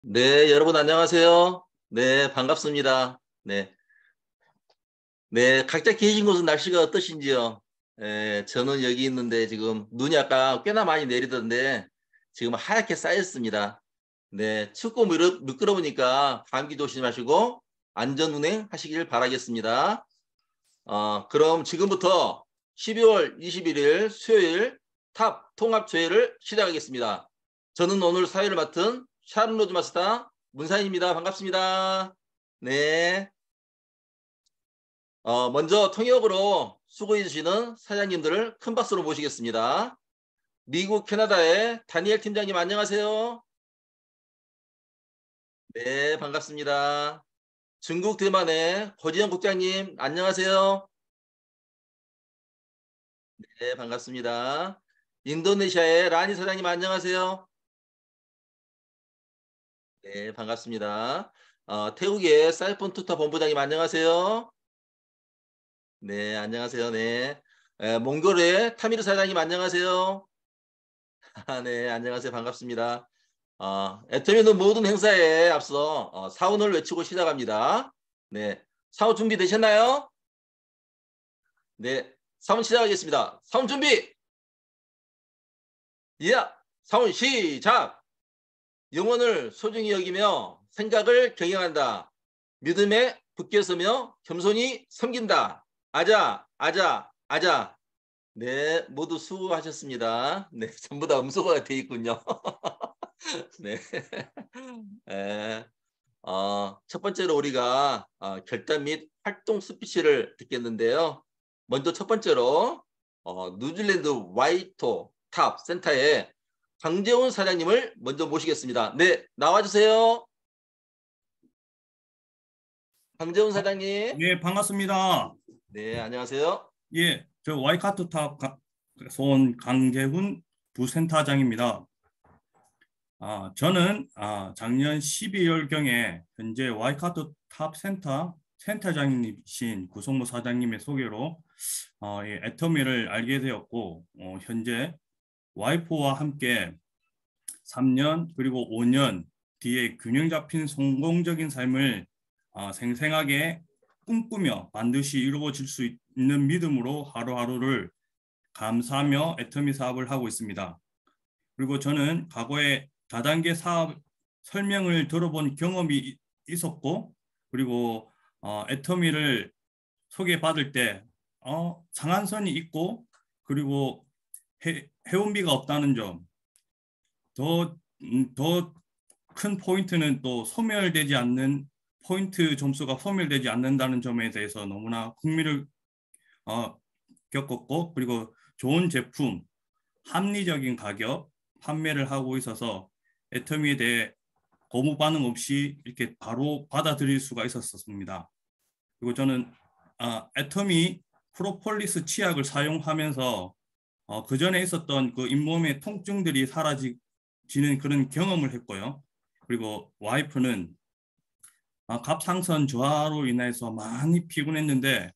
네, 여러분 안녕하세요. 네, 반갑습니다. 네, 네, 각자 계신 곳은 날씨가 어떠신지요? 저는 여기 있는데 지금 눈이 아까 꽤나 많이 내리던데 지금 하얗게 쌓였습니다. 네, 춥고 미끄러우니까 감기 조심하시고 안전 운행 하시길 바라겠습니다. 그럼 지금부터 12월 21일 수요일 탑 통합조회를 시작하겠습니다. 저는 오늘 사회를 맡은 샤론 로즈 마스터 문사인입니다. 반갑습니다. 네. 먼저 통역으로 수고해 주시는 사장님들을 큰 박수로 모시겠습니다. 미국 캐나다의 다니엘 팀장님 안녕하세요. 네, 반갑습니다. 중국 대만의 고지영 국장님 안녕하세요. 네, 반갑습니다. 인도네시아의 라니 사장님 안녕하세요. 네, 반갑습니다. 태국의 사이폰 투터 본부장님 안녕하세요. 네, 안녕하세요. 네. 몽골의 타미르 사장님 안녕하세요. 네, 안녕하세요. 반갑습니다. 애터미는 모든 행사에 앞서 사운을 외치고 시작합니다. 네, 사운 준비되셨나요? 네, 사운 시작하겠습니다. 사운 준비! 예! 사운 시작! 영혼을 소중히 여기며 생각을 경영한다. 믿음에 굳게 서며 겸손히 섬긴다. 아자, 아자, 아자. 네, 모두 수고하셨습니다. 네, 전부 다 음소거가 돼 있군요. 네. 에, 첫 번째로 우리가 결단 및 활동 스피치를 듣겠는데요. 먼저 첫 번째로 뉴질랜드 와이토 탑 센터의 강재훈 사장님을 먼저 모시겠습니다. 네, 나와주세요. 강재훈 어, 사장님. 예, 반갑습니다. 네, 안녕하세요. 예, 저 와이카토 탑에서 온 강재훈 부센터장입니다. 저는 작년 12월경에 현재 와이카토 탑 센터장이신 구성모 사장님의 소개로 이 애터미를 알게 되었고, 현재 와이프와 함께 3년 그리고 5년 뒤에 균형 잡힌 성공적인 삶을 생생하게 꿈꾸며 반드시 이루어질 수 있는 믿음으로 하루하루를 감사하며 애터미 사업을 하고 있습니다. 그리고 저는 과거에 다단계 사업 설명을 들어본 경험이 있었고, 그리고 애터미를 소개받을 때 상한선이 있고, 그리고 회원비가 없다는 점, 더 큰 포인트는 또 소멸되지 않는 포인트 점수가 소멸되지 않는다는 점에 대해서 너무나 흥미를 어, 겪었고, 그리고 좋은 제품, 합리적인 가격 판매를 하고 있어서 애터미에 대해 거부 반응 없이 이렇게 바로 받아들일 수가 있었습니다. 그리고 저는 애터미 프로폴리스 치약을 사용하면서 그 전에 있었던 그 잇몸의 통증들이 사라지는 그런 경험을 했고요. 그리고 와이프는 갑상선 저하로 인해서 많이 피곤했는데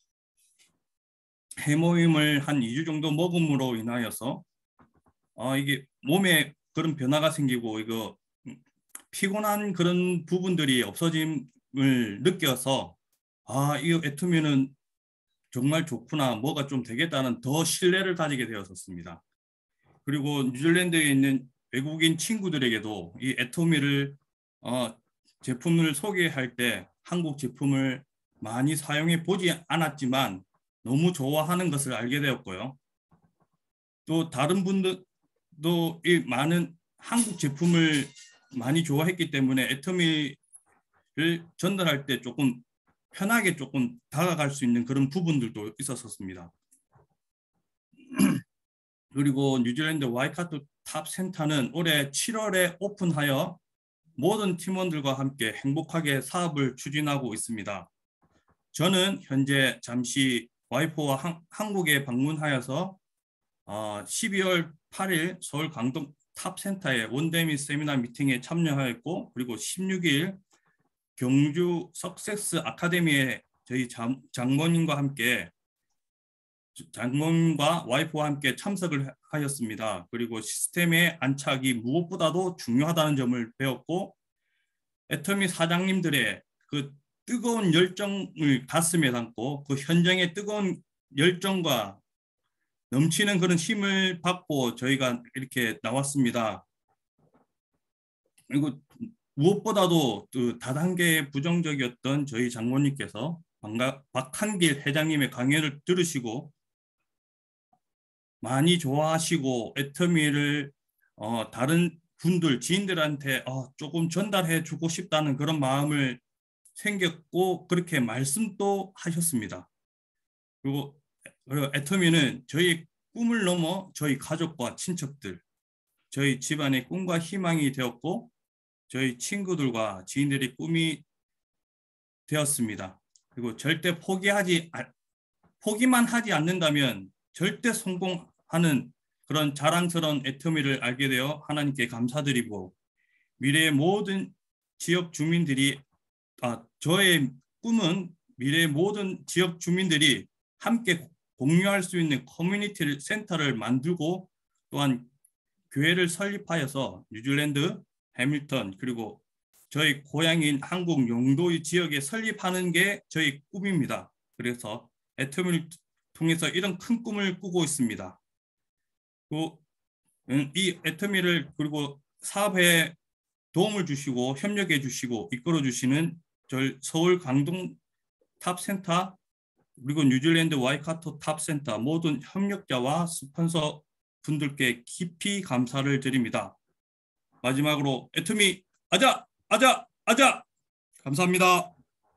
해모임을 한 2주 정도 먹음으로 인하여서 이게 몸에 그런 변화가 생기고 이거 피곤한 그런 부분들이 없어짐을 느껴서 이 애터미는 정말 좋구나, 뭐가 좀 되겠다는 더 신뢰를 가지게 되었었습니다. 그리고 뉴질랜드에 있는 외국인 친구들에게도 이 애터미를 제품을 소개할 때 한국 제품을 많이 사용해 보지 않았지만 너무 좋아하는 것을 알게 되었고요. 또 다른 분들도 이 많은 한국 제품을 많이 좋아했기 때문에 애터미를 전달할 때 조금 편하게 조금 다가갈 수 있는 그런 부분들도 있었습니다. 그리고 뉴질랜드 와이카토 탑 센터는 올해 7월에 오픈하여 모든 팀원들과 함께 행복하게 사업을 추진하고 있습니다. 저는 현재 잠시 와이프와 한국에 방문하여서 12월 8일 서울 강동 탑센터의 원데미 세미나 미팅에 참여하였고, 그리고 16일 경주 석세스 아카데미에 저희 장모님과 와이프와 함께 참석을 하였습니다. 그리고 시스템의 안착이 무엇보다도 중요하다는 점을 배웠고, 애터미 사장님들의 그 뜨거운 열정을 가슴에 담고 그 현장의 뜨거운 열정과 넘치는 그런 힘을 받고 저희가 이렇게 나왔습니다. 그리고 무엇보다도 그 다단계에 부정적이었던 저희 장모님께서 박한길 회장님의 강연을 들으시고 많이 좋아하시고 애터미를 다른 분들 지인들한테 조금 전달해 주고 싶다는 그런 마음을 생겼고 그렇게 말씀도 하셨습니다. 그리고 애터미는 저희 꿈을 넘어 저희 가족과 친척들, 저희 집안의 꿈과 희망이 되었고 저희 친구들과 지인들의 꿈이 되었습니다. 그리고 절대 포기만 하지 않는다면 절대 성공하는 그런 자랑스러운 애터미를 알게 되어 하나님께 감사드리고 미래의 모든 지역 주민들이 저의 꿈은 미래의 모든 지역 주민들이 함께 공유할 수 있는 커뮤니티 센터를 만들고 또한 교회를 설립하여서 뉴질랜드, 해밀턴 그리고 저희 고향인 한국 영도의 지역에 설립하는 게 저희 꿈입니다. 그래서 애터미를 통해서 이런 큰 꿈을 꾸고 있습니다. 이 애터미를 그리고 사업에 도움을 주시고 협력해 주시고 이끌어 주시는 서울 강동 탑센터 그리고 뉴질랜드 와이카토 탑센터 모든 협력자와 스폰서 분들께 깊이 감사를 드립니다. 마지막으로 애터미 아자 감사합니다.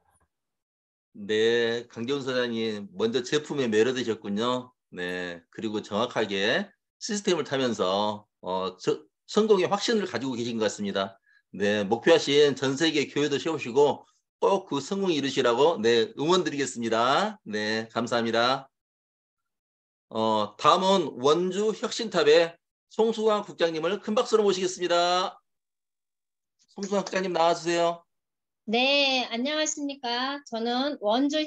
네, 강경훈 사장님 먼저 제품에 매료되셨군요. 네, 그리고 정확하게 시스템을 타면서 성공의 확신을 가지고 계신 것 같습니다. 네, 목표하신 전 세계 교회도 세우시고 꼭 그 성공 이루시라고 네, 응원드리겠습니다. 네, 감사합니다. 다음은 원주 혁신탑의 송수환 국장님을 큰 박수로 모시겠습니다. 송수환 국장님 나와주세요. 네, 안녕하십니까. 저는 원주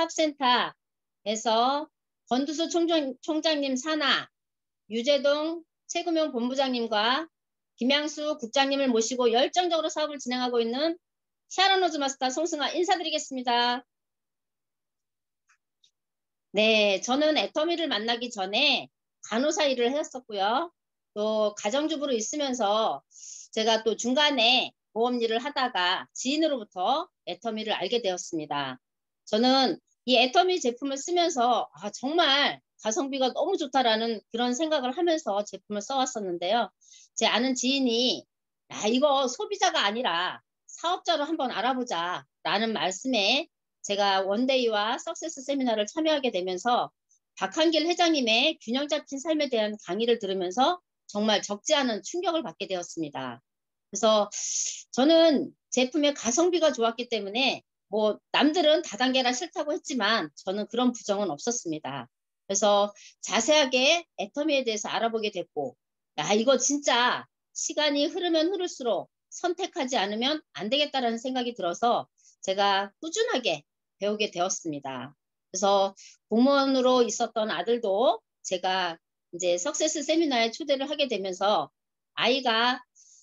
혁신탑센터에서 권두수 총장님 산하, 유재동 세금용 본부장님과 김양수 국장님을 모시고 열정적으로 사업을 진행하고 있는 샤론 로즈 마스터 송승아 인사드리겠습니다. 네, 저는 애터미를 만나기 전에 간호사 일을 했었고요. 또 가정주부로 있으면서 제가 또 중간에 보험 일을 하다가 지인으로부터 애터미를 알게 되었습니다. 저는 이 애터미 제품을 쓰면서 정말 가성비가 너무 좋다라는 그런 생각을 하면서 제품을 써왔었는데요. 제 아는 지인이 이거 소비자가 아니라 사업자로 한번 알아보자 라는 말씀에 제가 원데이와 석세스 세미나를 참여하게 되면서 박한길 회장님의 균형 잡힌 삶에 대한 강의를 들으면서 정말 적지 않은 충격을 받게 되었습니다. 그래서 저는 제품의 가성비가 좋았기 때문에 뭐 남들은 다단계라 싫다고 했지만 저는 그런 부정은 없었습니다. 그래서 자세하게 애터미에 대해서 알아보게 됐고 이거 진짜 시간이 흐르면 흐를수록 선택하지 않으면 안 되겠다라는 생각이 들어서 제가 꾸준하게 배우게 되었습니다. 그래서 공무원으로 있었던 아들도 제가 이제 석세스 세미나에 초대를 하게 되면서 아이가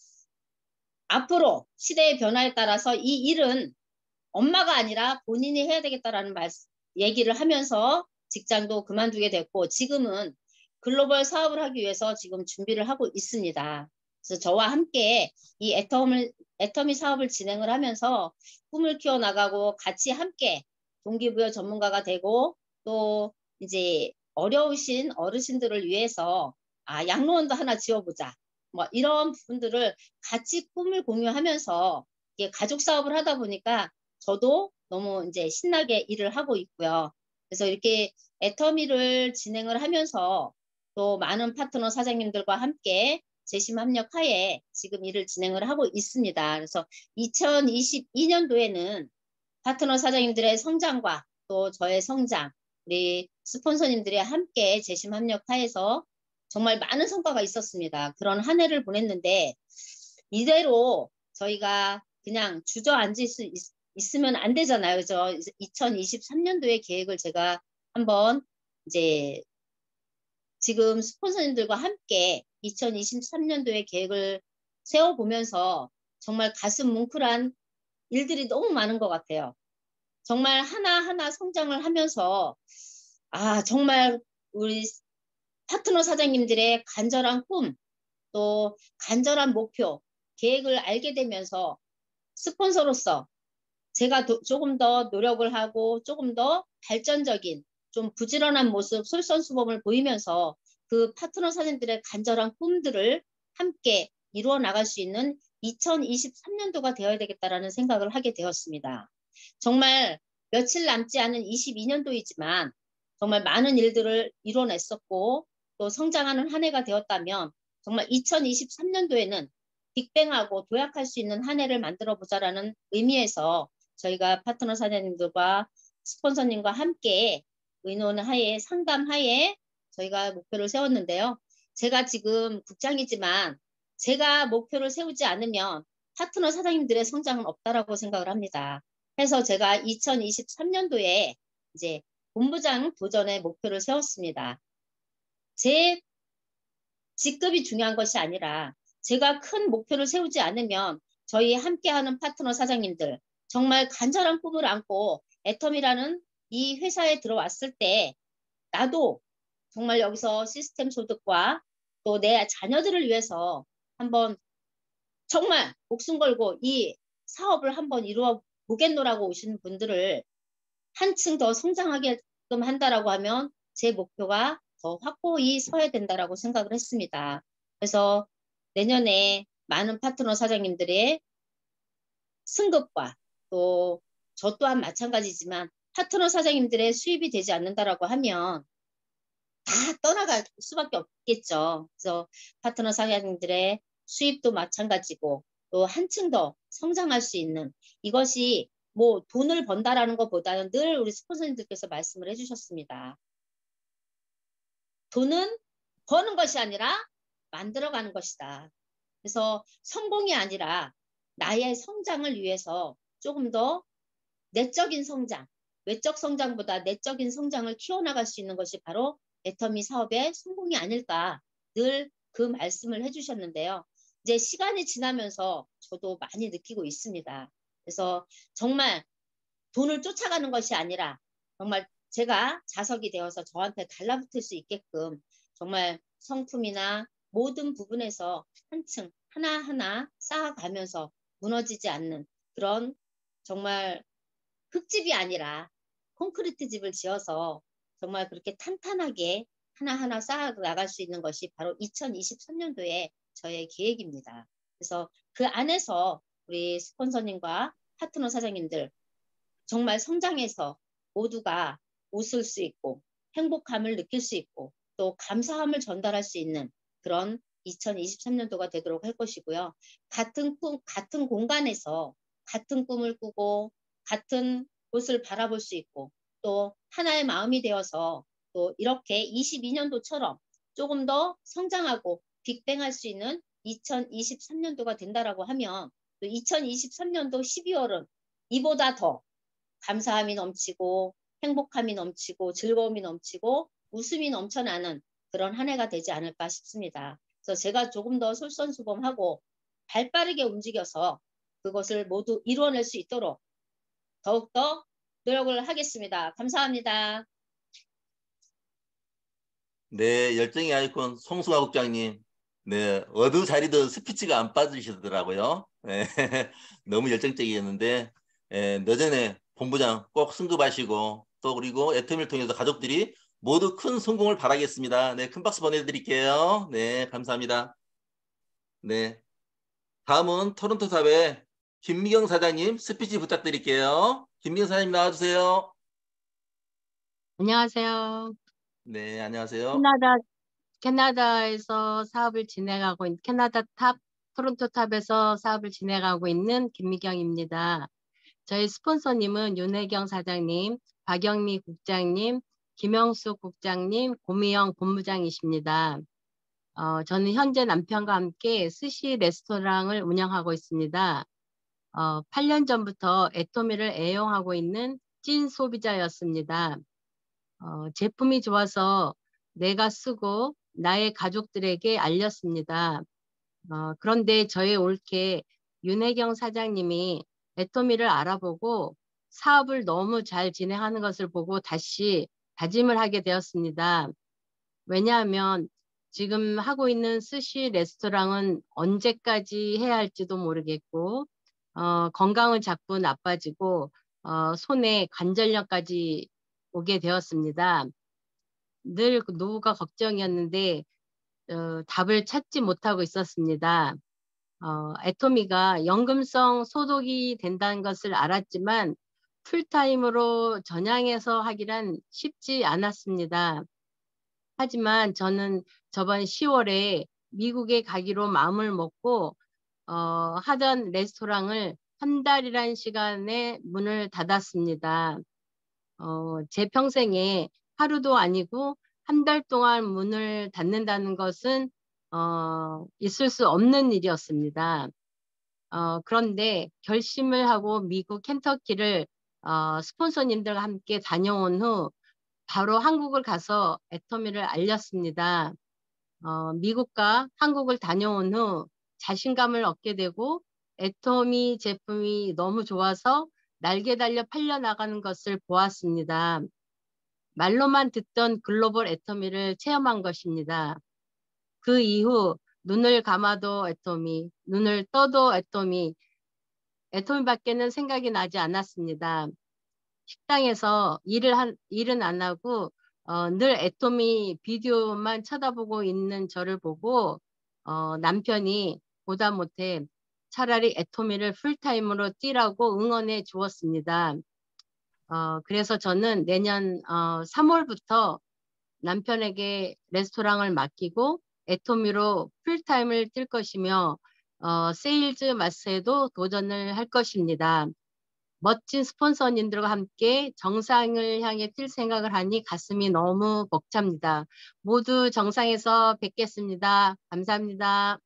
앞으로 시대의 변화에 따라서 이 일은 엄마가 아니라 본인이 해야 되겠다라는 얘기를 하면서 직장도 그만두게 됐고 지금은 글로벌 사업을 하기 위해서 지금 준비를 하고 있습니다. 그래서 저와 함께 이 애터미 사업을 진행을 하면서 꿈을 키워나가고 같이 함께 동기부여 전문가가 되고 또 이제 어려우신 어르신들을 위해서 양로원도 하나 지어보자. 뭐 이런 부분들을 같이 꿈을 공유하면서 이게 가족 사업을 하다 보니까 저도 너무 이제 신나게 일을 하고 있고요. 그래서 이렇게 애터미를 진행을 하면서 또 많은 파트너 사장님들과 함께 재심 협력하에 지금 일을 진행을 하고 있습니다. 그래서 2022년도에는 파트너 사장님들의 성장과 또 저의 성장, 우리 스폰서님들이 함께 재심 협력하에서 정말 많은 성과가 있었습니다. 그런 한 해를 보냈는데 이대로 저희가 그냥 주저앉을 수 있으면 안 되잖아요. 그죠? 2023년도의 계획을 제가 한번 이제 지금 스폰서님들과 함께 2023년도의 계획을 세워보면서 정말 가슴 뭉클한 일들이 너무 많은 것 같아요. 정말 하나하나 성장을 하면서 정말 우리 파트너 사장님들의 간절한 꿈, 또 간절한 목표, 계획을 알게 되면서 스폰서로서 제가 조금 더 노력을 하고 조금 더 발전적인 좀 부지런한 모습, 솔선수범을 보이면서 그 파트너 사장님들의 간절한 꿈들을 함께 이루어 나갈 수 있는 2023년도가 되어야 되겠다라는 생각을 하게 되었습니다. 정말 며칠 남지 않은 22년도이지만 정말 많은 일들을 이뤄냈었고 또 성장하는 한 해가 되었다면 정말 2023년도에는 빅뱅하고 도약할 수 있는 한 해를 만들어 보자라는 의미에서 저희가 파트너 사장님들과 스폰서님과 함께 의논하에 상담하에 저희가 목표를 세웠는데요. 제가 지금 국장이지만 제가 목표를 세우지 않으면 파트너 사장님들의 성장은 없다라고 생각을 합니다. 그래서 제가 2023년도에 이제 본부장 도전의 목표를 세웠습니다. 제 직급이 중요한 것이 아니라 제가 큰 목표를 세우지 않으면 저희 함께하는 파트너 사장님들 정말 간절한 꿈을 안고 애텀이라는 이 회사에 들어왔을 때 나도 정말 여기서 시스템 소득과 또 내 자녀들을 위해서 한번 정말 목숨 걸고 이 사업을 한번 이루어 보겠노라고 오시는 분들을 한층 더 성장하게끔 한다라고 하면 제 목표가 더 확고히 서야 된다라고 생각을 했습니다. 그래서 내년에 많은 파트너 사장님들의 승급과 또 저 또한 마찬가지지만 파트너 사장님들의 수입이 되지 않는다라고 하면 다 떠나갈 수밖에 없겠죠. 그래서 파트너 사장님들의 수입도 마찬가지고 또 한층 더 성장할 수 있는 이것이 뭐 돈을 번다라는 것보다는 늘 우리 스폰서님들께서 말씀을 해주셨습니다. 돈은 버는 것이 아니라 만들어가는 것이다. 그래서 성공이 아니라 나의 성장을 위해서 조금 더 내적인 성장, 외적 성장보다 내적인 성장을 키워나갈 수 있는 것이 바로 애터미 사업의 성공이 아닐까 늘 그 말씀을 해주셨는데요. 이제 시간이 지나면서 저도 많이 느끼고 있습니다. 그래서 정말 돈을 쫓아가는 것이 아니라 정말 제가 자석이 되어서 저한테 달라붙을 수 있게끔 정말 성품이나 모든 부분에서 한층 하나하나 쌓아가면서 무너지지 않는 그런 정말 흙집이 아니라 콘크리트 집을 지어서 정말 그렇게 탄탄하게 하나하나 쌓아 나갈 수 있는 것이 바로 2023년도에 저의 계획입니다. 그래서 그 안에서 우리 스폰서님과 파트너 사장님들 정말 성장해서 모두가 웃을 수 있고 행복함을 느낄 수 있고 또 감사함을 전달할 수 있는 그런 2023년도가 되도록 할 것이고요. 같은 꿈, 같은 공간에서 같은 꿈을 꾸고 같은 곳을 바라볼 수 있고 또 하나의 마음이 되어서 또 이렇게 22년도처럼 조금 더 성장하고 빅뱅할 수 있는 2023년도가 된다라고 하면 또 2023년도 12월은 이보다 더 감사함이 넘치고 행복함이 넘치고 즐거움이 넘치고 웃음이 넘쳐나는 그런 한 해가 되지 않을까 싶습니다. 그래서 제가 조금 더 솔선수범하고 발빠르게 움직여서 그것을 모두 이루어낼 수 있도록 더욱더 노력을 하겠습니다. 감사합니다. 네, 열정의 아이콘 송승화 국장님. 네, 어느 자리든 스피치가 안 빠지시더라고요. 네, 너무 열정적이었는데 내년에 본부장 꼭 승급하시고 또 그리고 애터미를 통해서 가족들이 모두 큰 성공을 바라겠습니다. 네, 큰 박수 보내드릴게요. 네, 감사합니다. 네, 다음은 토론토 탑의 김미경 사장님 스피치 부탁드릴게요. 김미경 사장님 나와주세요. 안녕하세요. 네, 안녕하세요. 캐나다에서 사업을 진행하고 있는 토론토 탑에서 사업을 진행하고 있는 김미경입니다. 저희 스폰서님은 윤혜경 사장님, 박영미 국장님, 김영수 국장님, 고미영 본부장이십니다. 저는 현재 남편과 함께 스시 레스토랑을 운영하고 있습니다. 8년 전부터 애토미를 애용하고 있는 찐 소비자였습니다. 제품이 좋아서 내가 쓰고 나의 가족들에게 알렸습니다. 그런데 저의 올케 윤혜경 사장님이 애터미를 알아보고 사업을 너무 잘 진행하는 것을 보고 다시 다짐을 하게 되었습니다. 왜냐하면 지금 하고 있는 스시 레스토랑은 언제까지 해야 할지도 모르겠고 건강은 자꾸 나빠지고 손에 관절염까지 오게 되었습니다. 늘 그 노후가 걱정이었는데 답을 찾지 못하고 있었습니다. 애터미가 연금성 소득이 된다는 것을 알았지만 풀타임으로 전향해서 하기란 쉽지 않았습니다. 하지만 저는 저번 10월에 미국에 가기로 마음을 먹고 하던 레스토랑을 한 달이란 시간에 문을 닫았습니다. 제 평생에 하루도 아니고 한 달 동안 문을 닫는다는 것은 있을 수 없는 일이었습니다. 그런데 결심을 하고 미국 켄터키를 스폰서님들과 함께 다녀온 후 바로 한국을 가서 애터미를 알렸습니다. 미국과 한국을 다녀온 후 자신감을 얻게 되고 애터미 제품이 너무 좋아서 날개 달려 팔려나가는 것을 보았습니다. 말로만 듣던 글로벌 애터미를 체험한 것입니다. 그 이후 눈을 감아도 애터미, 눈을 떠도 애터미밖에는 생각이 나지 않았습니다. 식당에서 일은 안 하고 늘 애터미 비디오만 쳐다보고 있는 저를 보고 남편이 보다 못해 차라리 애터미를 풀타임으로 뛰라고 응원해 주었습니다. 그래서 저는 내년 3월부터 남편에게 레스토랑을 맡기고 애터미로 풀타임을 뛸 것이며 세일즈 마스터에도 도전을 할 것입니다. 멋진 스폰서님들과 함께 정상을 향해 뛸 생각을 하니 가슴이 너무 벅찹니다. 모두 정상에서 뵙겠습니다. 감사합니다.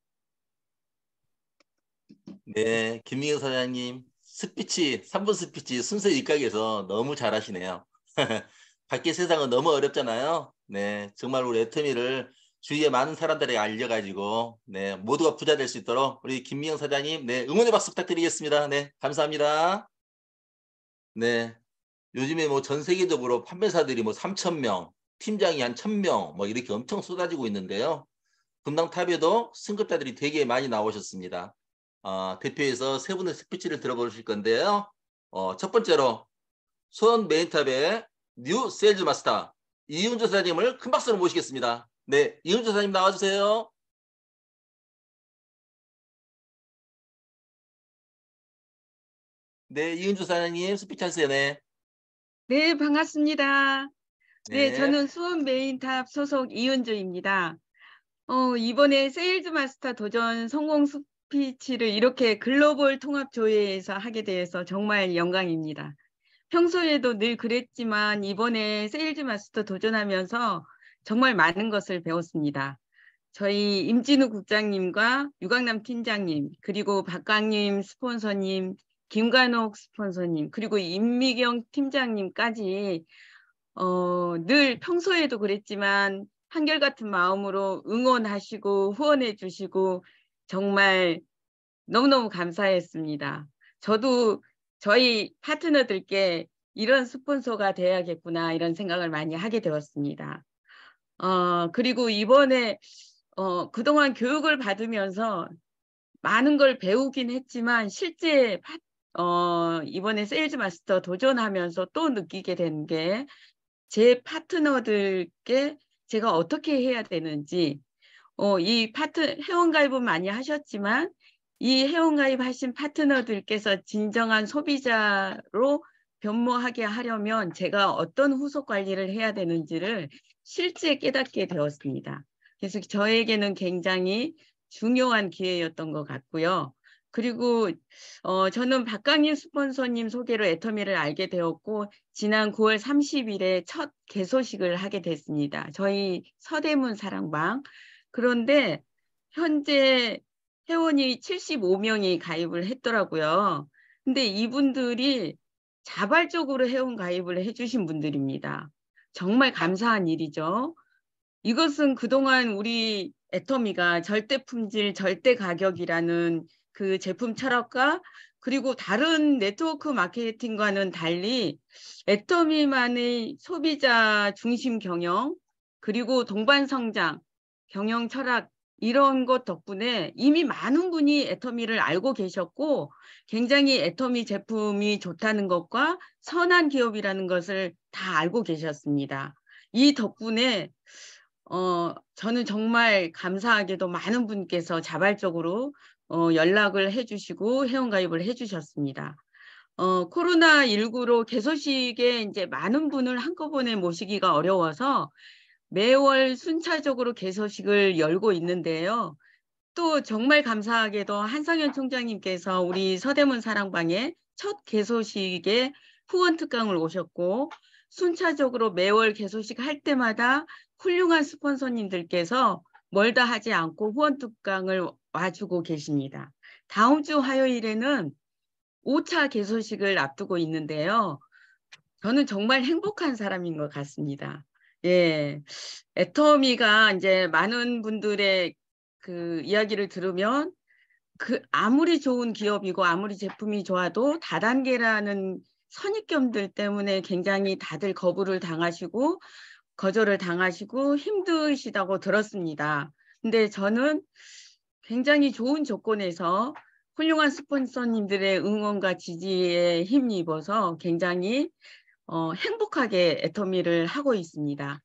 네, 김민경 사장님 스피치 3분 스피치 순서 일각에서 너무 잘하시네요. 밖에 세상은 너무 어렵잖아요. 네, 정말 우리 애터미를 주위에 많은 사람들에게 알려가지고 네 모두가 부자 될 수 있도록 우리 김민경 사장님 네 응원의 박수 부탁드리겠습니다. 네, 감사합니다. 네, 요즘에 뭐 전 세계적으로 판매사들이 뭐 3,000명, 팀장이 한 1,000명 뭐 이렇게 엄청 쏟아지고 있는데요. 금당탑에도 승급자들이 되게 많이 나오셨습니다. 대표에서 세 분의 스피치를 들어보실 건데요. 첫 번째로 수원 메인탑의 뉴 세일즈 마스터 이은주 사장님을 큰 박수로 모시겠습니다. 네, 이은주 사장님 나와주세요. 네, 이은주 사장님 스피치 하세요. 네. 네, 반갑습니다. 네, 네. 저는 수원 메인탑 소속 이은주입니다. 이번에 세일즈 마스터 도전 성공 스피치를 이렇게 글로벌 통합 조회에서 하게 돼서 정말 영광입니다. 평소에도 늘 그랬지만 이번에 세일즈 마스터 도전하면서 정말 많은 것을 배웠습니다. 저희 임진우 국장님과 유강남 팀장님, 그리고 박광님 스폰서님, 김관옥 스폰서님, 그리고 임미경 팀장님까지 늘 평소에도 그랬지만 한결같은 마음으로 응원하시고 후원해 주시고 정말 너무너무 감사했습니다. 저도 저희 파트너들께 이런 스폰서가 돼야겠구나 이런 생각을 많이 하게 되었습니다. 그리고 이번에 그동안 교육을 받으면서 많은 걸 배우긴 했지만 실제 이번에 세일즈 마스터 도전하면서 또 느끼게 된 게 제 파트너들께 제가 어떻게 해야 되는지 이 회원가입은 많이 하셨지만 이 회원가입하신 파트너들께서 진정한 소비자로 변모하게 하려면 제가 어떤 후속 관리를 해야 되는지를 실제 깨닫게 되었습니다. 그래서 저에게는 굉장히 중요한 기회였던 것 같고요. 그리고 저는 박광일 스폰서님 소개로 애터미를 알게 되었고 지난 9월 30일에 첫 개소식을 하게 됐습니다. 저희 서대문 사랑방. 그런데 현재 회원이 75명이 가입을 했더라고요. 근데 이분들이 자발적으로 회원 가입을 해주신 분들입니다. 정말 감사한 일이죠. 이것은 그동안 우리 애터미가 절대 품질, 절대 가격이라는 그 제품 철학과 그리고 다른 네트워크 마케팅과는 달리 애터미만의 소비자 중심 경영, 그리고 동반 성장, 경영 철학 이런 것 덕분에 이미 많은 분이 애터미를 알고 계셨고 굉장히 애터미 제품이 좋다는 것과 선한 기업이라는 것을 다 알고 계셨습니다. 이 덕분에 저는 정말 감사하게도 많은 분께서 자발적으로 연락을 해주시고 회원가입을 해주셨습니다. 코로나19로 개소식에 이제 많은 분을 한꺼번에 모시기가 어려워서 매월 순차적으로 개소식을 열고 있는데요. 또 정말 감사하게도 한상현 총장님께서 우리 서대문 사랑방에 첫 개소식에 후원 특강을 오셨고 순차적으로 매월 개소식 할 때마다 훌륭한 스폰서님들께서 멀다 하지 않고 후원 특강을 와주고 계십니다. 다음 주 화요일에는 5차 개소식을 앞두고 있는데요. 저는 정말 행복한 사람인 것 같습니다. 예, 애터미가 이제 많은 분들의 그 이야기를 들으면 그 아무리 좋은 기업이고 아무리 제품이 좋아도 다단계라는 선입견들 때문에 굉장히 다들 거부를 당하시고 거절을 당하시고 힘드시다고 들었습니다. 근데 저는 굉장히 좋은 조건에서 훌륭한 스폰서님들의 응원과 지지에 힘입어서 굉장히 행복하게 애터미를 하고 있습니다.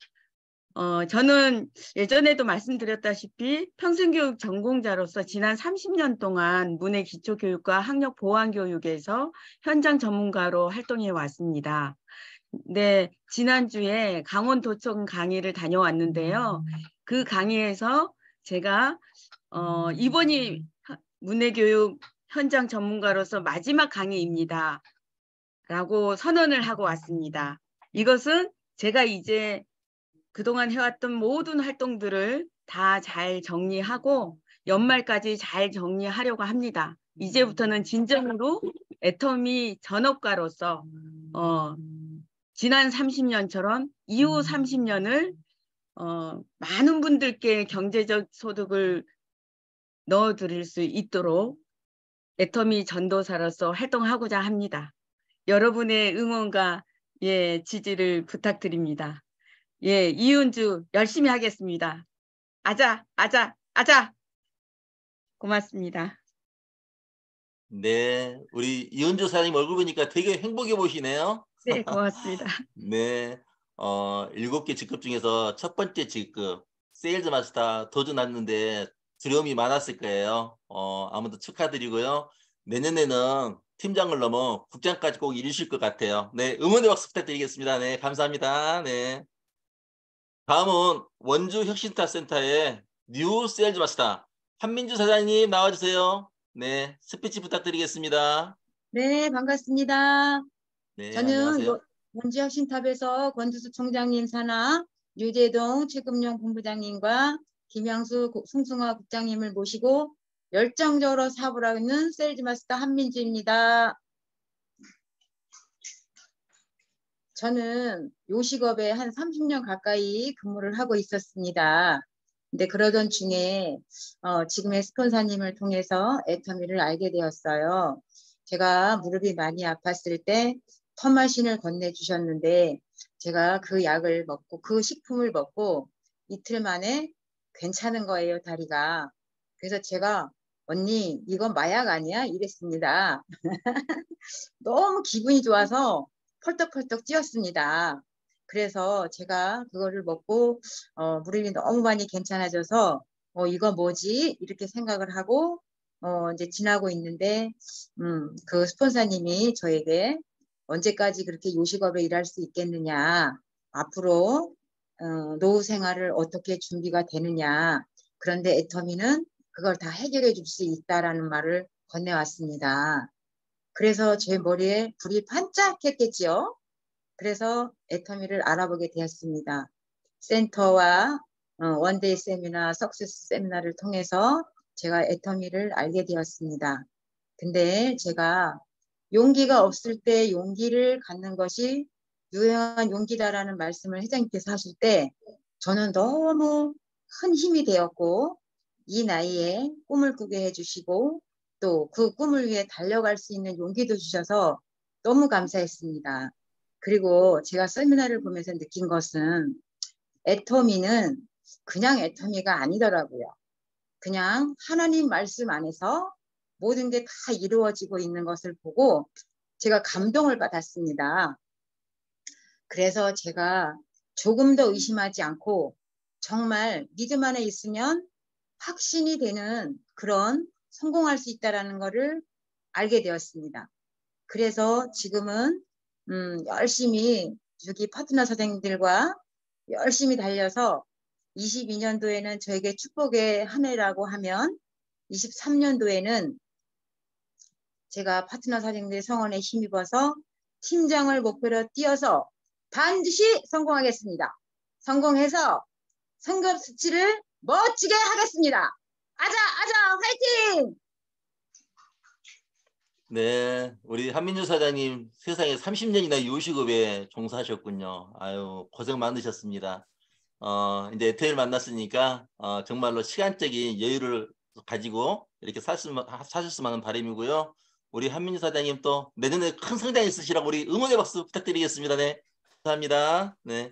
저는 예전에도 말씀드렸다시피 평생교육 전공자로서 지난 30년 동안 문해 기초교육과 학력 보완교육에서 현장 전문가로 활동해 왔습니다. 네, 지난주에 강원도청 강의를 다녀왔는데요. 그 강의에서 제가 이번이 문해교육 현장 전문가로서 마지막 강의입니다. 라고 선언을 하고 왔습니다. 이것은 제가 이제 그동안 해왔던 모든 활동들을 다 잘 정리하고 연말까지 잘 정리하려고 합니다. 이제부터는 진정으로 애터미 전업가로서 지난 30년처럼 이후 30년을 많은 분들께 경제적 소득을 넣어드릴 수 있도록 애터미 전도사로서 활동하고자 합니다. 여러분의 응원과 지지를 부탁드립니다. 예, 이은주 열심히 하겠습니다. 아자, 아자, 아자. 고맙습니다. 네, 우리 이은주 사장님 얼굴 보니까 되게 행복해 보시네요. 네, 고맙습니다. 네, 7개 직급 중에서 첫 번째 직급 세일즈 마스터 도전했는데 두려움이 많았을 거예요. 아무튼 축하드리고요. 내년에는 팀장을 넘어 국장까지 꼭 이루실 것 같아요. 네, 응원의 박수 부탁드리겠습니다. 네, 감사합니다. 네. 다음은 원주 혁신타 센터의 뉴 세일즈 마스터 한민주 사장님 나와주세요. 네, 스피치 부탁드리겠습니다. 네, 반갑습니다. 네, 저는 안녕하세요. 원주혁신탑에서 권두수 총장님 산하, 유재동 최금용 본부장님과 김양수 승승화 국장님을 모시고 열정적으로 사업을 하고 있는 세일즈마스터 한민주입니다. 저는 요식업에 한 30년 가까이 근무를 하고 있었습니다. 근데 그러던 중에 지금의 스폰서님을 통해서 애터미를 알게 되었어요. 제가 무릎이 많이 아팠을 때 터마신을 건네주셨는데 제가 그 약을 먹고 그 식품을 먹고 이틀 만에 괜찮은 거예요, 다리가. 그래서 제가 언니 이거 마약 아니야? 이랬습니다. 너무 기분이 좋아서 펄떡펄떡 뛰었습니다. 그래서 제가 그거를 먹고 무릎이 너무 많이 괜찮아져서 이거 뭐지? 이렇게 생각을 하고 이제 지나고 있는데 그 스폰서님이 저에게 언제까지 그렇게 요식업에 일할 수 있겠느냐, 앞으로 노후 생활을 어떻게 준비가 되느냐, 그런데 애터미는 그걸 다 해결해 줄 수 있다라는 말을 건네왔습니다. 그래서 제 머리에 불이 반짝했겠지요. 그래서 애터미를 알아보게 되었습니다. 센터와 원데이 세미나, 석세스 세미나를 통해서 제가 애터미를 알게 되었습니다. 근데 제가 용기가 없을 때 용기를 갖는 것이 유용한 용기다라는 말씀을 회장님께서 하실 때 저는 너무 큰 힘이 되었고 이 나이에 꿈을 꾸게 해주시고 또 그 꿈을 위해 달려갈 수 있는 용기도 주셔서 너무 감사했습니다. 그리고 제가 세미나를 보면서 느낀 것은 애터미는 그냥 애터미가 아니더라고요. 그냥 하나님 말씀 안에서 모든 게 다 이루어지고 있는 것을 보고 제가 감동을 받았습니다. 그래서 제가 조금 더 의심하지 않고 정말 믿음 안에 있으면 확신이 되는 그런 성공할 수 있다는 것을 알게 되었습니다. 그래서 지금은 열심히 여기 파트너 선생님들과 열심히 달려서 22년도에는 저에게 축복의 한 해라고 하면 23년도에는 제가 파트너 선생님들 성원에 힘입어서 팀장을 목표로 뛰어서 반드시 성공하겠습니다. 성공해서 성급 수치를 멋지게 하겠습니다. 아자 아자 화이팅! 네, 우리 한민주 사장님 세상에 30년이나 요식업에 종사하셨군요. 아유, 고생 많으셨습니다. 이제 애터미를 만났으니까 정말로 시간적인 여유를 가지고 이렇게 사셨으면 하는 바람이고요. 우리 한민주 사장님 또 내년에 큰 성장 있으시라고 우리 응원의 박수 부탁드리겠습니다. 네, 감사합니다. 네,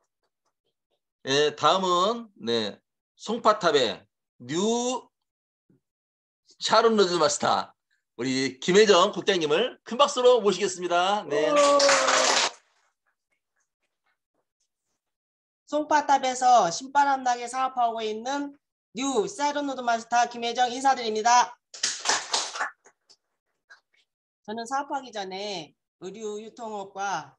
네 다음은 네 송파탑의 뉴 샤론 로즈 마스터 우리 김혜정 국장님을 큰 박수로 모시겠습니다. 네. 송파탑에서 신바람 나게 사업하고 있는 뉴 샤론 로즈 마스터 김혜정 인사드립니다. 저는 사업하기 전에 의류 유통업과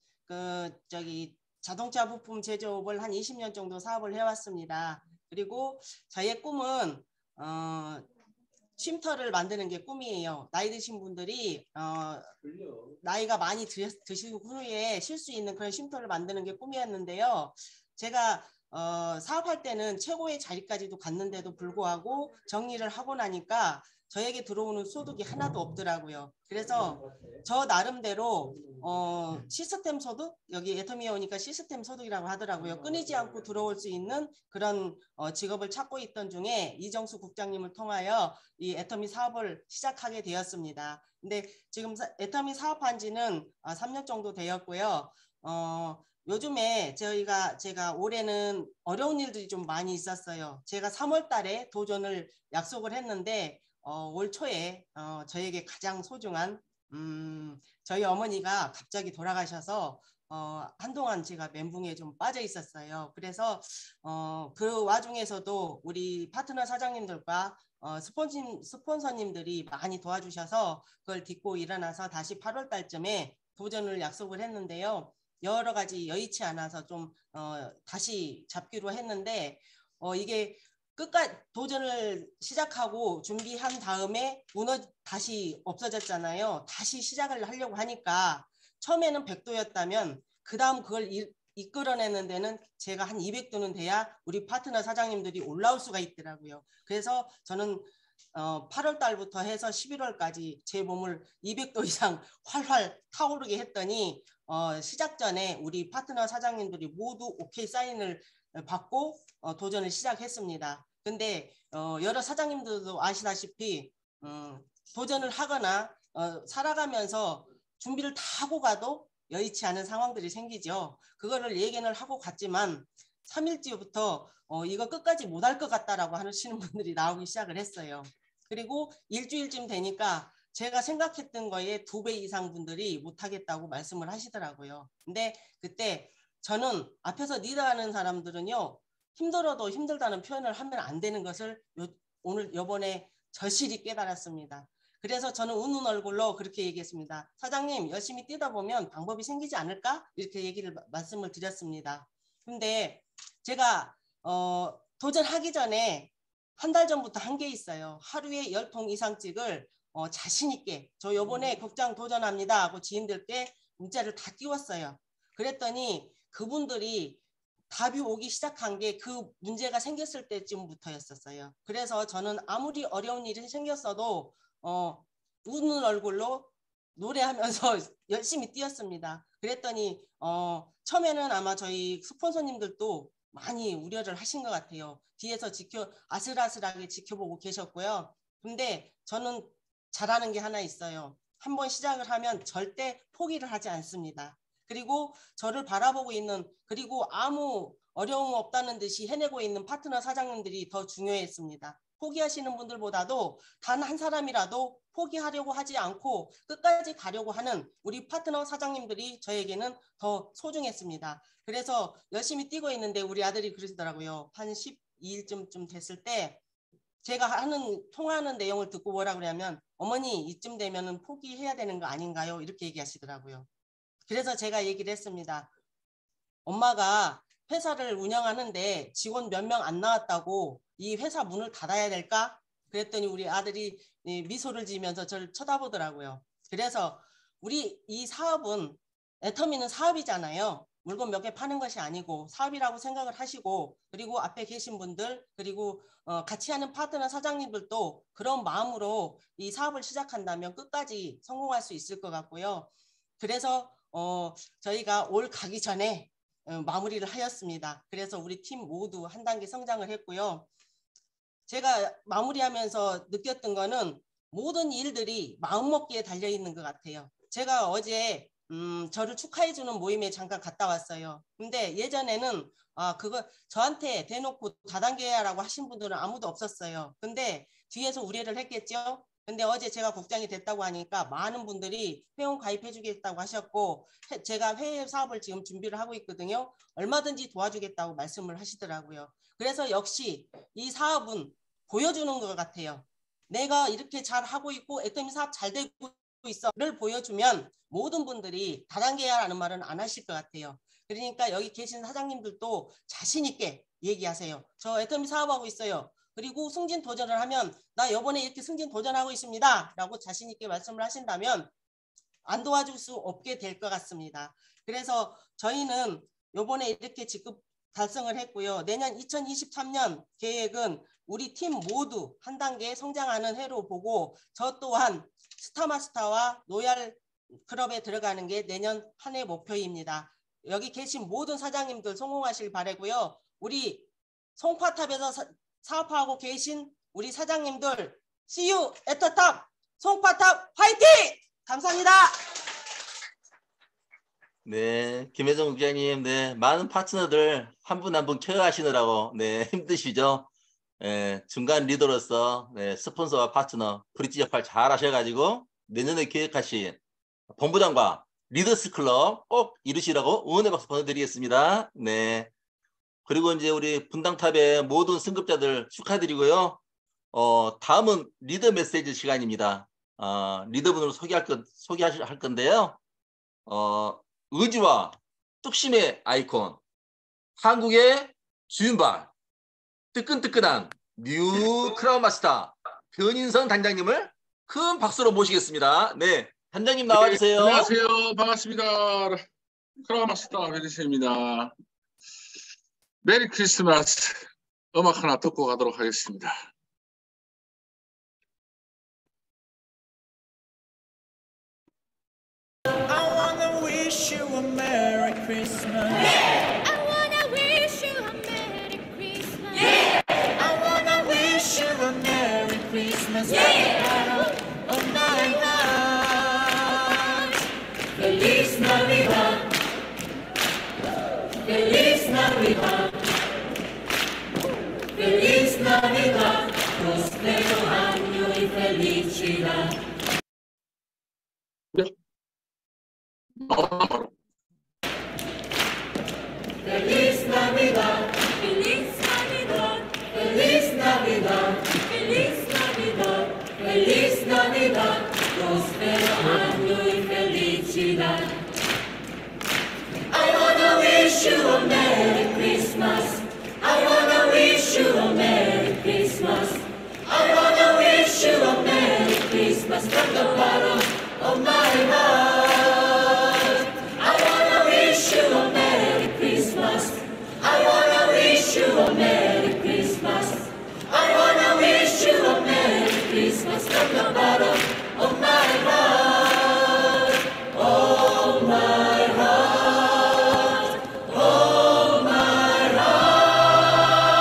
자동차 부품 제조업을 한 20년 정도 사업을 해왔습니다. 그리고 저의 꿈은 쉼터를 만드는 게 꿈이에요. 나이 드신 분들이 나이가 많이 드신 후에 쉴 수 있는 그런 쉼터를 만드는 게 꿈이었는데요. 제가 사업할 때는 최고의 자리까지도 갔는데도 불구하고 정리를 하고 나니까 저에게 들어오는 소득이 하나도 없더라고요. 그래서 저 나름대로 시스템 소득, 여기 애터미에 오니까 시스템 소득이라고 하더라고요. 끊이지 않고 들어올 수 있는 그런 직업을 찾고 있던 중에 이정수 국장님을 통하여 이 애터미 사업을 시작하게 되었습니다. 근데 지금 애터미 사업한 지는 3년 정도 되었고요. 요즘에 제가 올해는 어려운 일들이 좀 많이 있었어요. 제가 3월 달에 도전을 약속을 했는데 올 초에 저에게 가장 소중한 저희 어머니가 갑자기 돌아가셔서 한동안 제가 멘붕에 좀 빠져 있었어요. 그래서 그 와중에서도 우리 파트너 사장님들과 스폰서님들이 많이 도와주셔서 그걸 딛고 일어나서 다시 8월 달쯤에 도전을 약속을 했는데요. 여러 가지 여의치 않아서 좀 다시 잡기로 했는데 이게 끝까지 도전을 시작하고 준비한 다음에 다시 없어졌잖아요. 다시 시작을 하려고 하니까 처음에는 100도였다면 그 다음 그걸 이끌어내는 데는 제가 한 200도는 돼야 우리 파트너 사장님들이 올라올 수가 있더라고요. 그래서 저는 8월 달부터 해서 11월까지 제 몸을 200도 이상 활활 타오르게 했더니 시작 전에 우리 파트너 사장님들이 모두 오케이 사인을 받고 도전을 시작했습니다. 근데 여러 사장님들도 아시다시피 도전을 하거나 살아가면서 준비를 다 하고 가도 여의치 않은 상황들이 생기죠. 그거를 예견을 하고 갔지만 3일째부터 이거 끝까지 못할 것 같다라고 하시는 분들이 나오기 시작을 했어요. 그리고 일주일쯤 되니까 제가 생각했던 거에 2배 이상 분들이 못하겠다고 말씀을 하시더라고요. 근데 그때 저는 앞에서 리더하는 사람들은요. 힘들어도 힘들다는 표현을 하면 안 되는 것을 요번에 절실히 깨달았습니다. 그래서 저는 웃는 얼굴로 그렇게 얘기했습니다. 사장님 열심히 뛰다 보면 방법이 생기지 않을까? 이렇게 말씀을 드렸습니다. 근데 제가 도전하기 전에 한 달 전부터 한 게 있어요. 하루에 10통 이상씩을 자신 있게 저 요번에 국장 도전합니다 하고 지인들께 문자를 다 띄웠어요. 그랬더니 그분들이 답이 오기 시작한 게 그 문제가 생겼을 때쯤부터였었어요. 그래서 저는 아무리 어려운 일이 생겼어도 웃는 얼굴로 노래하면서 열심히 뛰었습니다. 그랬더니 처음에는 아마 저희 스폰서님들도 많이 우려를 하신 것 같아요. 뒤에서 아슬아슬하게 지켜보고 계셨고요. 근데 저는 잘하는 게 하나 있어요. 한번 시작을 하면 절대 포기를 하지 않습니다. 그리고 저를 바라보고 있는, 그리고 아무 어려움 없다는 듯이 해내고 있는 파트너 사장님들이 더 중요했습니다. 포기하시는 분들보다도 단 한 사람이라도 포기하려고 하지 않고 끝까지 가려고 하는 우리 파트너 사장님들이 저에게는 더 소중했습니다. 그래서 열심히 뛰고 있는데 우리 아들이 그러시더라고요. 한 12일쯤 됐을 때 제가 통화하는 내용을 듣고 뭐라 그러냐면, 어머니 이쯤 되면은 포기해야 되는 거 아닌가요? 이렇게 얘기하시더라고요. 그래서 제가 얘기를 했습니다. 엄마가 회사를 운영하는데 직원 몇 명 안 나왔다고 이 회사 문을 닫아야 될까? 그랬더니 우리 아들이 미소를 지으면서 저를 쳐다보더라고요. 그래서 우리 이 사업은, 애터미는 사업이잖아요. 물건 몇 개 파는 것이 아니고 사업이라고 생각을 하시고, 그리고 앞에 계신 분들, 그리고 같이 하는 파트너 사장님들도 그런 마음으로 이 사업을 시작한다면 끝까지 성공할 수 있을 것 같고요. 그래서 저희가 올 가기 전에 마무리를 하였습니다. 그래서 우리 팀 모두 한 단계 성장을 했고요. 제가 마무리하면서 느꼈던 거는 모든 일들이 마음먹기에 달려있는 것 같아요. 제가 어제 저를 축하해주는 모임에 잠깐 갔다 왔어요. 근데 예전에는 그거 저한테 대놓고 다단계야라고 하신 분들은 아무도 없었어요. 근데 뒤에서 우려를 했겠죠. 근데 어제 제가 국장이 됐다고 하니까 많은 분들이 회원 가입해 주겠다고 하셨고, 제가 해외 사업을 지금 준비를 하고 있거든요. 얼마든지 도와주겠다고 말씀을 하시더라고요. 그래서 역시 이 사업은 보여주는 것 같아요. 내가 이렇게 잘 하고 있고 애터미 사업 잘 되고 있어를 보여주면 모든 분들이 다단계야라는 말은 안 하실 것 같아요. 그러니까 여기 계신 사장님들도 자신 있게 얘기하세요. 저 애터미 사업하고 있어요. 그리고 승진 도전을 하면 나 이번에 이렇게 승진 도전하고 있습니다 라고 자신 있게 말씀을 하신다면 안 도와줄 수 없게 될 것 같습니다. 그래서 저희는 이번에 이렇게 직급 달성을 했고요. 내년 2023년 계획은 우리 팀 모두 한 단계 성장하는 해로 보고, 저 또한 스타마스터와 로얄 클럽에 들어가는 게 내년 한 해 목표입니다. 여기 계신 모든 사장님들 성공하실 바라고요. 우리 송파탑에서 사업하고 계신 우리 사장님들, See you at the top! 송파탑 화이팅! 감사합니다. 네, 김혜정 국장님, 네, 많은 파트너들 한 분 한 분 케어하시느라고 네, 힘드시죠? 네, 중간 리더로서 네, 스폰서와 파트너 브릿지 역할 잘 하셔가지고 내년에 계획하신 본부장과 리더스 클럽 꼭 이루시라고 응원의 박수 보내드리겠습니다. 네. 그리고 이제 우리 분당탑의 모든 승급자들 축하드리고요. 다음은 리더 메시지 시간입니다. 리더분으로 소개할 건데요. 의지와 뚝심의 아이콘, 한국의 주윤발, 뜨끈뜨끈한 뉴 크라운 마스터 변인성 단장님을 큰 박수로 모시겠습니다. 네, 단장님 나와주세요. 네, 안녕하세요. 반갑습니다. 크라운 마스터 변인성입니다. 메리 크리스마스. 음악 하나 듣고 가도록 하겠습니다. I wanna wish you a Merry Christmas. Yeah! I wanna wish you a Merry Christmas. Yeah! I wanna wish you a Merry Christmas. Yeah! Of my heart. Feliz Navidad. Feliz Navidad. Feliz Navidad. Prospero año y felicidad. Feliz Navidad, Feliz Navidad, Feliz Navidad, Feliz Navidad, Feliz Navidad, próspero año y felicidad. I wanna wish you a Merry Christmas. I wanna wish you a Merry Christmas. I wanna wish you a Merry Christmas from the bottom of my heart. I wanna wish you a Merry Christmas. I wanna wish you a Merry Christmas. I wanna wish you a Merry Christmas from the bottom of my heart. Oh my heart. Oh my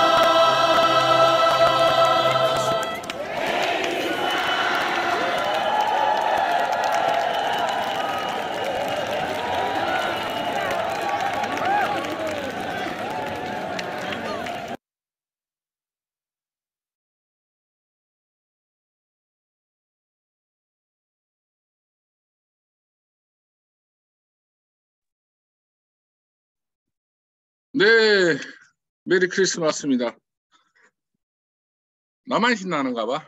heart. 네, 메리 크리스마스입니다. 나만 신나는가 봐.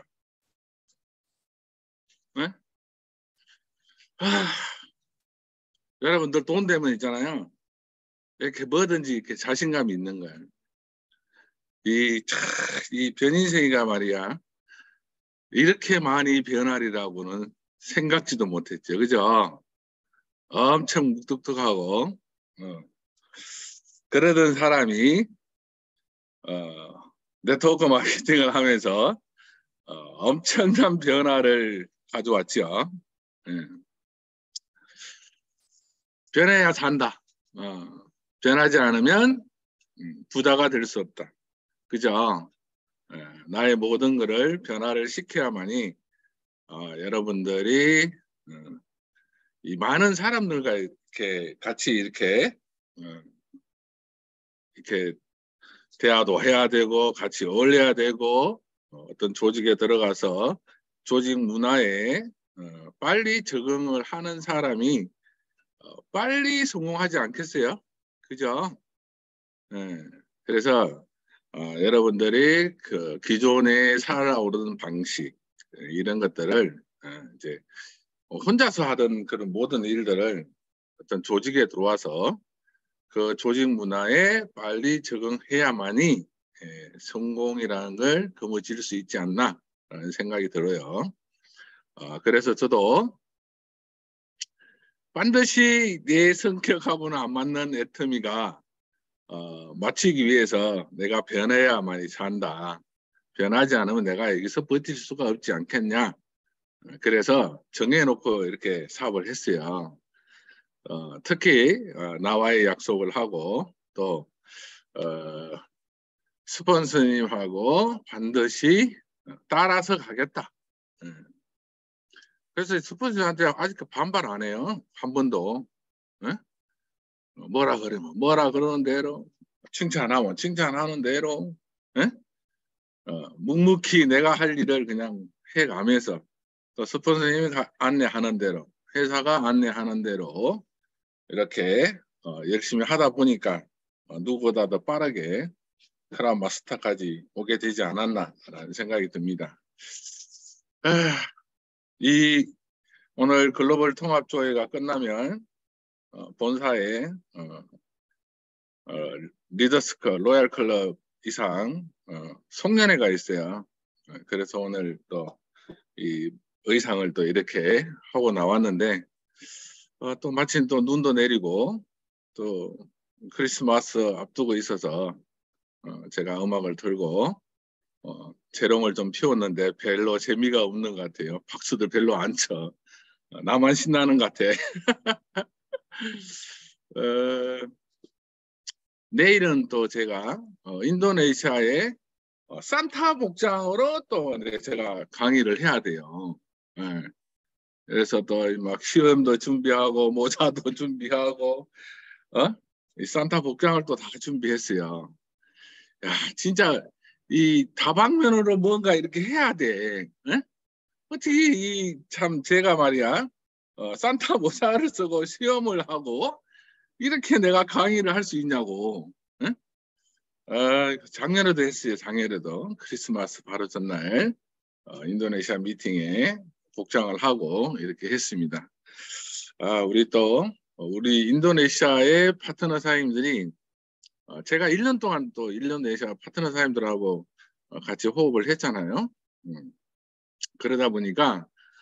네? 여러분들 돈 되면 있잖아요. 이렇게 뭐든지 이렇게 자신감이 있는 거예요. 이 변인생이가 말이야. 이렇게 많이 변하리라고는 생각지도 못했죠. 그죠? 엄청 묵뚝뚝하고, 그러던 사람이, 네트워크 마케팅을 하면서, 엄청난 변화를 가져왔죠. 변해야 산다. 변하지 않으면 부자가 될 수 없다. 그죠? 나의 모든 것을 변화를 시켜야만이 여러분들이 이 많은 사람들과 이렇게 같이 이렇게 대화도 해야 되고 같이 어울려야 되고 어떤 조직에 들어가서 조직 문화에 빨리 적응을 하는 사람이 빨리 성공하지 않겠어요? 그죠? 그래서 여러분들이 그 기존에 살아오르는 방식 이런 것들을 이제 혼자서 하던 그런 모든 일들을 어떤 조직에 들어와서 그 조직 문화에 빨리 적응해야만이 성공이라는 걸 거머쥘 수 있지 않나 라는 생각이 들어요. 그래서 저도 반드시 내 성격하고는 안 맞는 애터미가 맞추기 위해서 내가 변해야만이 산다. 변하지 않으면 내가 여기서 버틸 수가 없지 않겠냐. 그래서 정해놓고 이렇게 사업을 했어요. 특히 나와의 약속을 하고 또 스폰서님하고 반드시 따라서 가겠다. 그래서 스폰서한테 아직 반발 안 해요. 한 번도. 뭐라 그러면 뭐라 그러는 대로, 칭찬하면 칭찬하는 대로, 묵묵히 내가 할 일을 그냥 해가면서 또 스폰서님이 안내하는 대로, 회사가 안내하는 대로 이렇게 열심히 하다 보니까 누구보다 더 빠르게 크라운 마스터까지 오게 되지 않았나라는 생각이 듭니다. 오늘 글로벌 통합조회가 끝나면 본사에 리더스클럽, 로얄클럽 이상 송년회가 있어요. 그래서 오늘 또 이 의상을 또 이렇게 하고 나왔는데 또 마침 또 눈도 내리고 또 크리스마스 앞두고 있어서 제가 음악을 틀고 재롱을 좀 피웠는데 별로 재미가 없는 것 같아요. 박수도 별로 안 쳐. 나만 신나는 것 같아. 내일은 또 제가 인도네시아에 산타 복장으로 또 제가 강의를 해야 돼요. 그래서 또 막 시험도 준비하고 모자도 준비하고 이 산타 복장을 또 다 준비했어요. 야, 진짜 이 다방면으로 뭔가 이렇게 해야 돼. 어떻게 참 제가 말이야 산타 모자를 쓰고 시험을 하고 이렇게 내가 강의를 할 수 있냐고. 작년에도 했어요. 작년에도 크리스마스 바로 전날 인도네시아 미팅에 복장을 하고 이렇게 했습니다. 우리 인도네시아의 파트너 사장님들이 제가 1년 동안 또 인도네시아 파트너 사장님들하고 같이 호흡을 했잖아요. 그러다 보니까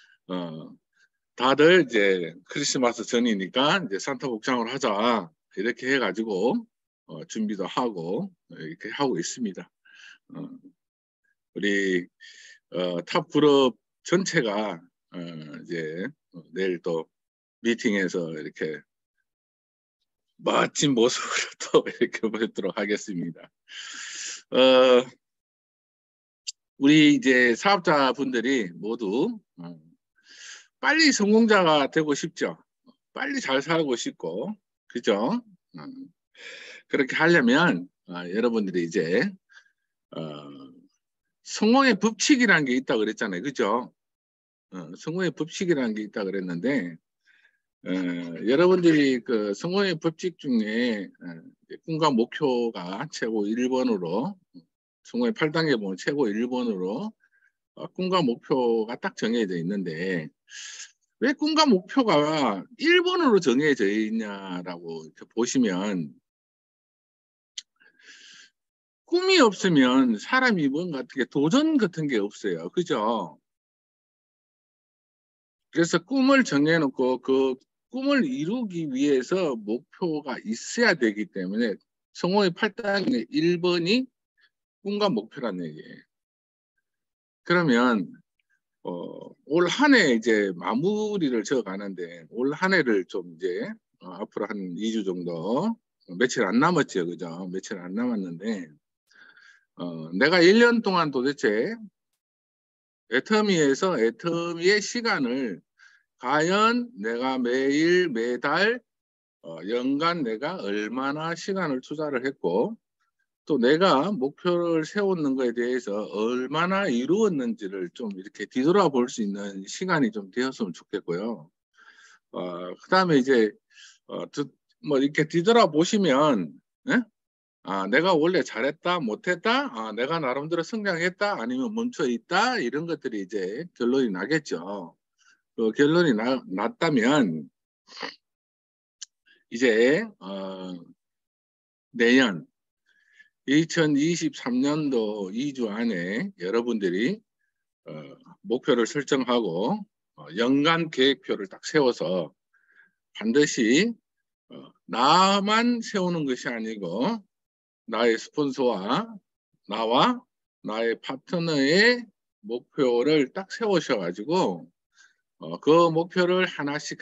다들 이제 크리스마스 전이니까 이제 산타 복장을 하자 이렇게 해가지고 준비도 하고 이렇게 하고 있습니다. 우리 탑 그룹 전체가 이제 내일 또 미팅에서 이렇게 멋진 모습으로 또 이렇게 보도록 하겠습니다. 우리 이제 사업자분들이 모두 빨리 성공자가 되고 싶죠. 빨리 잘 살고 싶고, 그죠? 그렇게 하려면 여러분들이 이제 성공의 법칙이라는 게 있다고 그랬잖아요. 그죠? 성공의 법칙이라는 게 있다고 그랬는데 여러분들이 그 성공의 법칙 중에 꿈과 목표가 최고 1번으로 성공의 8단계 보면 최고 1번으로 꿈과 목표가 딱 정해져 있는데 왜 꿈과 목표가 1번으로 정해져 있냐라고 이렇게 보시면 꿈이 없으면 사람이 뭔가 어떻게 도전 같은 게 없어요. 그죠? 그래서 꿈을 정해놓고 그 꿈을 이루기 위해서 목표가 있어야 되기 때문에 성공의 8단계 1번이 꿈과 목표라는 얘기예요. 그러면 올 한 해 이제 마무리를 져 가는데 올 한 해를 좀 이제 앞으로 한 2주 정도 며칠 안 남았죠. 그죠? 며칠 안 남았는데 내가 1년 동안 도대체 애터미에서 애터미의 시간을 과연 내가 매일 매달 연간 내가 얼마나 시간을 투자를 했고 또 내가 목표를 세우는 것에 대해서 얼마나 이루었는지를 좀 이렇게 뒤돌아볼 수 있는 시간이 좀 되었으면 좋겠고요. 그 다음에 이제 뭐 이렇게 뒤돌아보시면 내가 원래 잘했다 못했다 내가 나름대로 성장했다 아니면 멈춰있다 이런 것들이 이제 결론이 나겠죠. 그 결론이 났다면 이제 내년 2023년도 2주 안에 여러분들이 목표를 설정하고 연간 계획표를 딱 세워서 반드시 나만 세우는 것이 아니고 나의 스폰서와 나와 나의 파트너의 목표를 딱 세우셔가지고 그 목표를 하나씩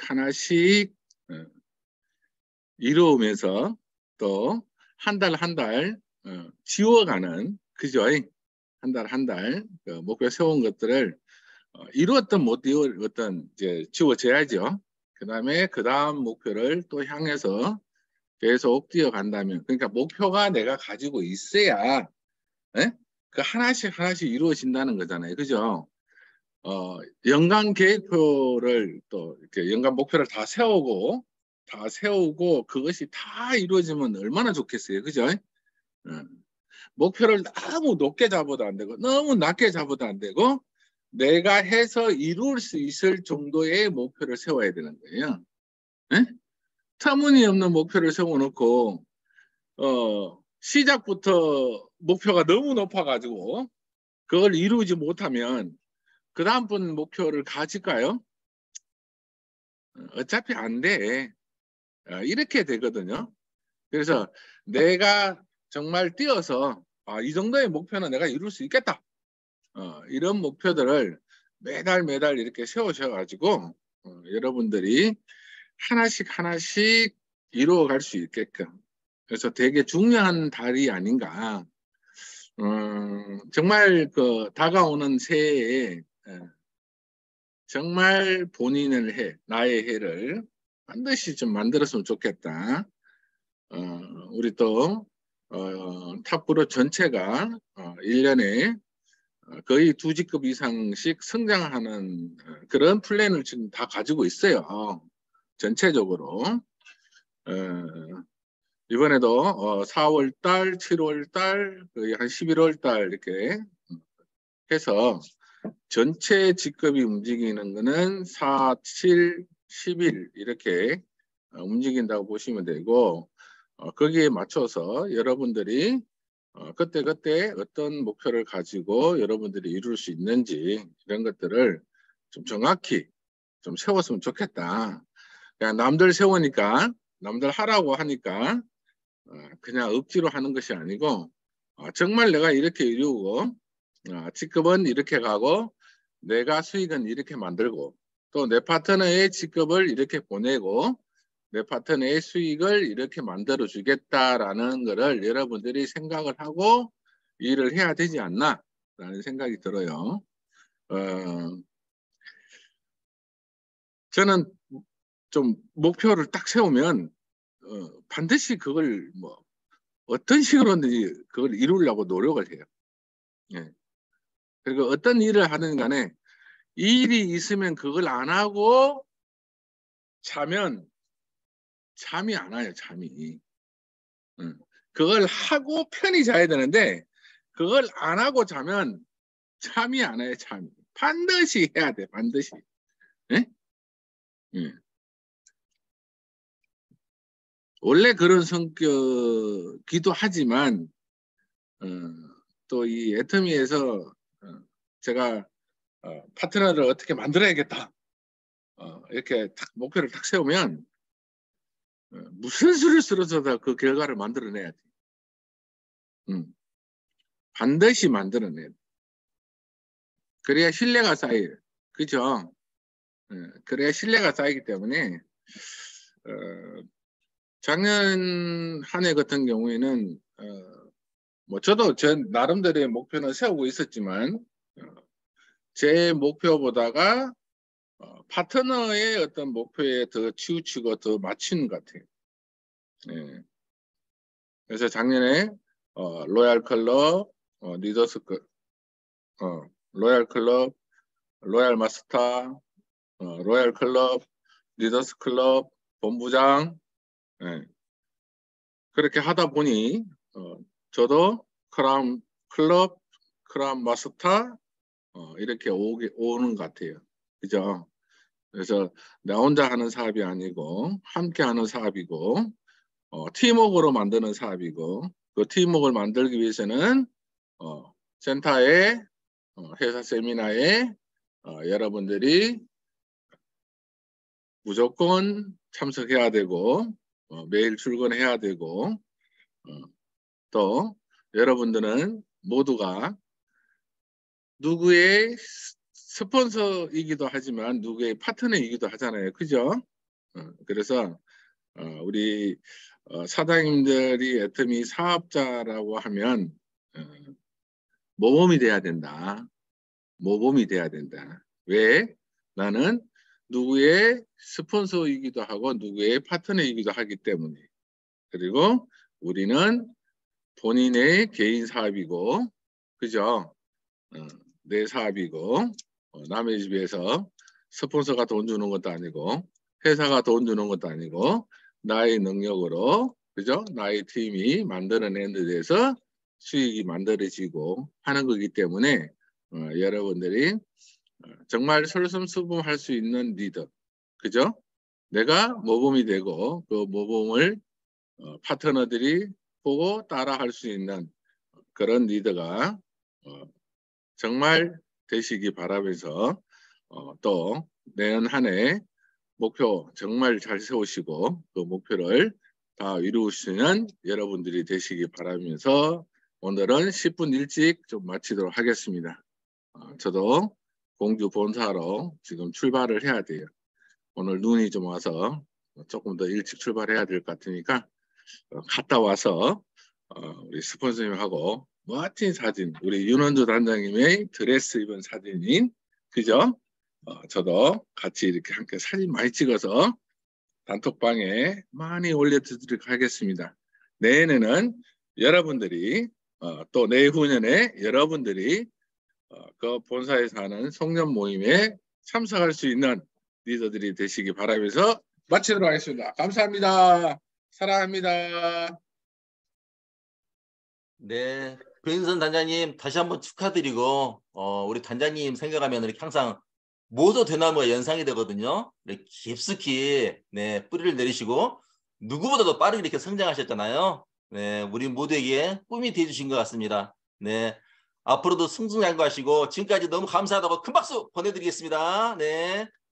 이루면서 또 한 달 한 달 지워가는 그죠? 한 달 그 목표 세운 것들을 이루었던 못 이루었던 이제 지워져야죠. 그 다음 목표를 또 향해서 계속 뛰어간다면 그러니까 목표가 내가 가지고 있어야 그 하나씩 이루어진다는 거잖아요. 그죠? 연간 계획표를 또 이렇게 연간 목표를 다 세우고 그것이 다 이루어지면 얼마나 좋겠어요. 그죠? 목표를 너무 높게 잡아도 안 되고 너무 낮게 잡아도 안 되고 내가 해서 이룰 수 있을 정도의 목표를 세워야 되는 거예요. 터무니없는 목표를 세워놓고 시작부터 목표가 너무 높아가지고 그걸 이루지 못하면 그 다음번 목표를 가질까요? 어차피 안 돼. 이렇게 되거든요. 그래서 내가 정말 뛰어서 이 정도의 목표는 내가 이룰 수 있겠다. 이런 목표들을 매달 이렇게 세우셔가지고 여러분들이 하나씩 이루어갈 수 있게끔 그래서 되게 중요한 달이 아닌가. 정말 그 다가오는 새해에 정말 본인의 해, 나의 해를 반드시 좀 만들었으면 좋겠다. 우리 또 탑그룹 전체가 1년에 거의 2직급 이상씩 성장하는 그런 플랜을 지금 다 가지고 있어요. 전체적으로. 이번에도 4월달, 7월달, 거의 한 11월달 이렇게 해서 전체 직급이 움직이는 거는 4, 7, 11 이렇게 움직인다고 보시면 되고 거기에 맞춰서 여러분들이 그때 어떤 목표를 가지고 여러분들이 이룰 수 있는지 이런 것들을 좀 정확히 좀 세웠으면 좋겠다. 그냥 남들 세우니까 남들 하라고 하니까 그냥 억지로 하는 것이 아니고 정말 내가 이렇게 이루고 직급은 이렇게 가고 내가 수익은 이렇게 만들고 또 내 파트너의 직급을 이렇게 보내고 내 파트너의 수익을 이렇게 만들어 주겠다라는 것을 여러분들이 생각을 하고 일을 해야 되지 않나 라는 생각이 들어요. 저는 좀 목표를 딱 세우면 반드시 그걸 뭐 어떤 식으로든지 그걸 이루려고 노력을 해요. 예. 그리고 어떤 일을 하든 간에 일이 있으면 그걸 안 하고 자면 잠이 안 와요. 잠이. 그걸 하고 편히 자야 되는데 그걸 안 하고 자면 잠이 안 와요. 잠이. 반드시 해야 돼. 반드시. 예? 예. 원래 그런 성격이기도 하지만 또 이 애터미에서 제가 파트너를 어떻게 만들어야겠다. 이렇게 딱 목표를 딱 세우면 무슨 수를 쓰러져도 그 결과를 만들어내야 돼. 반드시 만들어내야 돼. 그래야 신뢰가 쌓여요. 그죠? 그래야 신뢰가 쌓이기 때문에 작년 한 해 같은 경우에는 뭐 저도 제 나름대로의 목표는 세우고 있었지만 제 목표보다가 파트너의 어떤 목표에 더 치우치고 더 맞추는 것 같아요. 예. 그래서 작년에 로얄 클럽, 리더스 로얄 클럽, 로얄 마스터, 로얄 클럽, 리더스 클럽, 본부장 그렇게 하다 보니 저도 크라운 클럽, 크라운 마스터 이렇게 오는 것 같아요. 그죠? 그래서 나 혼자 하는 사업이 아니고 함께 하는 사업이고 팀워크로 만드는 사업이고 그 팀워크를 만들기 위해서는 센터에 회사 세미나에 여러분들이 무조건 참석해야 되고 매일 출근해야 되고 또 여러분들은 모두가 누구의 스폰서이기도 하지만 누구의 파트너이기도 하잖아요. 그죠? 그래서 우리 사장님들이 애터미 사업자라고 하면 모범이 돼야 된다. 모범이 돼야 된다. 왜? 나는 누구의 스폰서이기도 하고 누구의 파트너이기도 하기 때문에. 그리고 우리는 본인의 개인 사업이고 그죠? 내 사업이고 남의 집에서 스폰서가 돈 주는 것도 아니고 회사가 돈 주는 것도 아니고 나의 능력으로 그죠? 나의 팀이 만들어낸 데 대해서 수익이 만들어지고 하는 거기 때문에 여러분들이 정말 솔선수범할 수 있는 리더 그죠? 내가 모범이 되고 그 모범을 파트너들이 보고 따라할 수 있는 그런 리더가 정말 되시기 바라면서 또 내년 한 해 목표 정말 잘 세우시고 그 목표를 다 이루시는 여러분들이 되시기 바라면서 오늘은 10분 일찍 좀 마치도록 하겠습니다. 저도 공주 본사로 지금 출발을 해야 돼요. 오늘 눈이 좀 와서 조금 더 일찍 출발해야 될 것 같으니까 갔다 와서 우리 스폰서님하고 멋진 사진, 우리 윤원주 단장님의 드레스 입은 사진인 그죠? 저도 같이 이렇게 함께 사진 많이 찍어서 단톡방에 많이 올려드리도록 하겠습니다. 내년에는 여러분들이 또 내후년에 여러분들이 그 본사에서 하는 송년 모임에 참석할 수 있는 리더들이 되시기 바라면서 마치도록 하겠습니다. 감사합니다. 사랑합니다. 네, 변인선 단장님 다시 한번 축하드리고 우리 단장님 생각하면 이렇게 항상 모두 대나무가 연상이 되거든요. 이렇게 깊숙이 네, 뿌리를 내리시고 누구보다도 빠르게 이렇게 성장하셨잖아요. 네, 우리 모두에게 꿈이 되어주신 것 같습니다. 네, 앞으로도 승승장구하시고 지금까지 너무 감사하다고 큰 박수 보내드리겠습니다. 네.